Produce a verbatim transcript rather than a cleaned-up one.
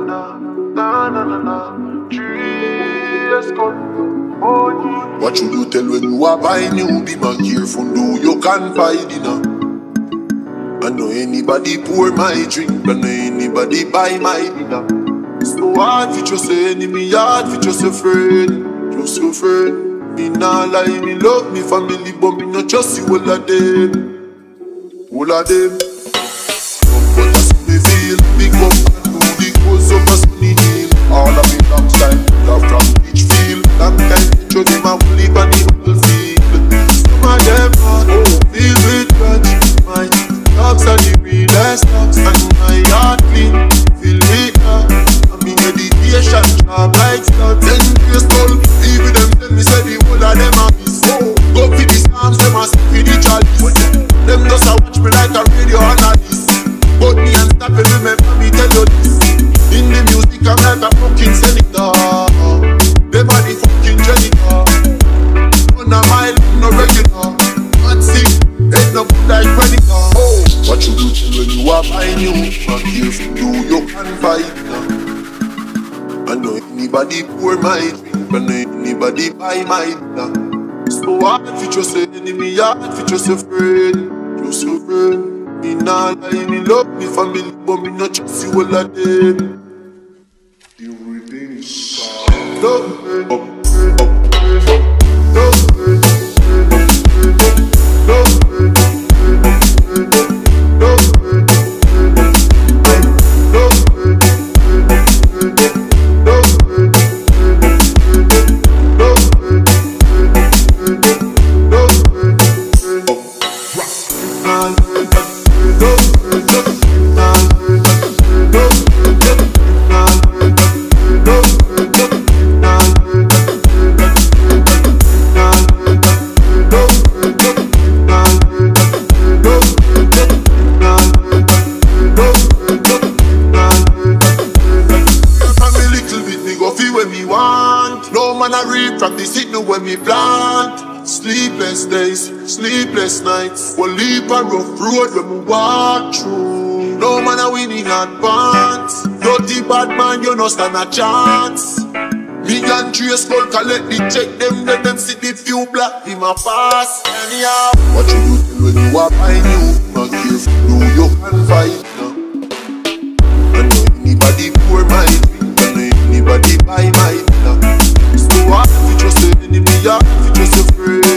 na na na na na. Trees come on. What should you tell when you are buying new? Be more careful, do you can't find dinner. I know anybody pour my drink, I know anybody buy my dinner. It's no hard for just a enemy, hard for just a friend, just a friend. Me nah lie, me love me family, but me not just see all of them, all of them. But as me feel, big up and do the goes up a sunny hill. All of me long time, love from each field. Long time picture them a fully on the battlefield. Some of them heart feel with grudge. My dogs are the realest dogs, and my heart clean, feel it now. I'm in meditation, job like studs. Ten years old, even them tell me say the whole of them a miss. Go for the storms, them a stick with the chalice. Them just a watch me like a radio analyst. But me and stop it, remember me tell you this. In the music I'm like a fucking senator. Them are the fucking janitor. On a mile, no regular. One sick, ain't no good like predator. Oh, what you do when you are buying you? Not careful, do you can fight now. I know anybody pour my drink, I know anybody buy my dinner. It's so hard for just an enemy, hard for just a friend, just a friend. Me nah lie, me love me family, but me not just see all of them. Dii Riddim Love me, up, up, up, practice it now when me plant. Sleepless days, sleepless nights. One leap a rough road when we walk through. No man a winning advance. Dirty bad man, you no stand a chance. Me and Trace Skull collect the check them, let them sit the few black in my pass. Anyhow, what you do till when you are buying you? Not careful, do you can fight now. I know anybody pour my drink, I know anybody buy my dinner. It's no hard if you just an enemy, hard if you just a friend.